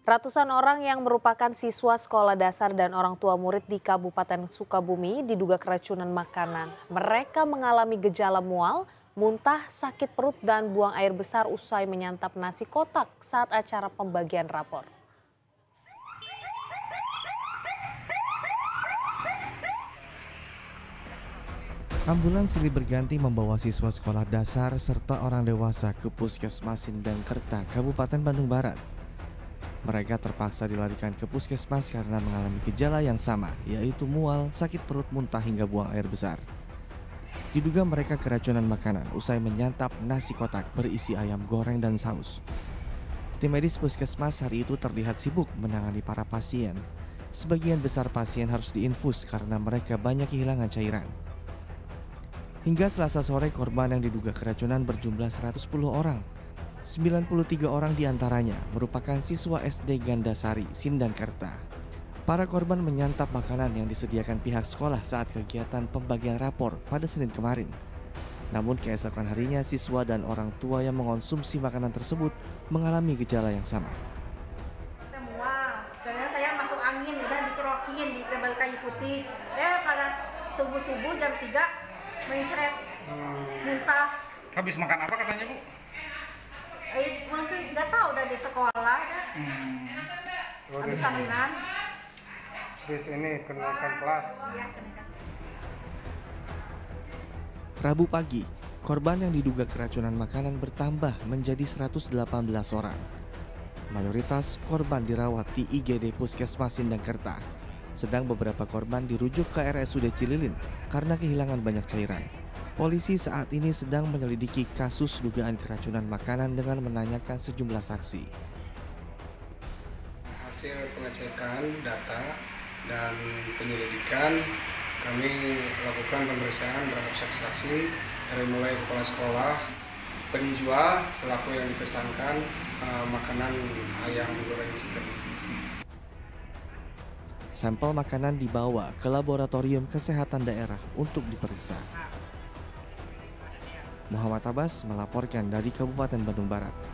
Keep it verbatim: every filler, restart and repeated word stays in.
Ratusan orang yang merupakan siswa sekolah dasar dan orang tua murid di Kabupaten Sukabumi diduga keracunan makanan. Mereka mengalami gejala mual, muntah, sakit perut, dan buang air besar usai menyantap nasi kotak saat acara pembagian rapor. Ambulans silih berganti membawa siswa sekolah dasar serta orang dewasa ke Puskesmas Sindangkerta, Kabupaten Bandung Barat. Mereka terpaksa dilarikan ke puskesmas karena mengalami gejala yang sama, yaitu mual, sakit perut, muntah, hingga buang air besar. Diduga mereka keracunan makanan usai menyantap nasi kotak berisi ayam goreng dan saus. Tim medis puskesmas hari itu terlihat sibuk menangani para pasien. Sebagian besar pasien harus diinfus karena mereka banyak kehilangan cairan. Hingga Selasa sore, korban yang diduga keracunan berjumlah seratus sepuluh orang. sembilan puluh tiga orang diantaranya merupakan siswa S D Gandasari, Sindangkerta. Para korban menyantap makanan yang disediakan pihak sekolah saat kegiatan pembagian rapor pada Senin kemarin. Namun keesokan harinya siswa dan orang tua yang mengonsumsi makanan tersebut mengalami gejala yang sama. Mual, karena saya masuk angin, udah dikerokin di tebal kayu putih. Eh pada subuh-subuh jam tiga mencret, muntah. Habis makan apa katanya, Bu? Eh, mungkin nggak tahu dari sekolah dah. Hmm. Habis saminan. Habis ini kenaikan kelas. Iya, kenaikan. Rabu pagi, korban yang diduga keracunan makanan bertambah menjadi seratus delapan belas orang. Mayoritas korban dirawat di I G D Puskesmas Sindangkerta, sedang beberapa korban dirujuk ke R S U D Cililin karena kehilangan banyak cairan. Polisi saat ini sedang menyelidiki kasus dugaan keracunan makanan dengan menanyakan sejumlah saksi. Hasil pengecekan data dan penyelidikan, kami lakukan pemeriksaan terhadap saksi-saksi dari mulai kepala sekolah, penjual selaku yang dipesankan uh, makanan ayam goreng chicken. Sampel makanan dibawa ke laboratorium kesehatan daerah untuk diperiksa. Muhammad Abbas melaporkan dari Kabupaten Bandung Barat.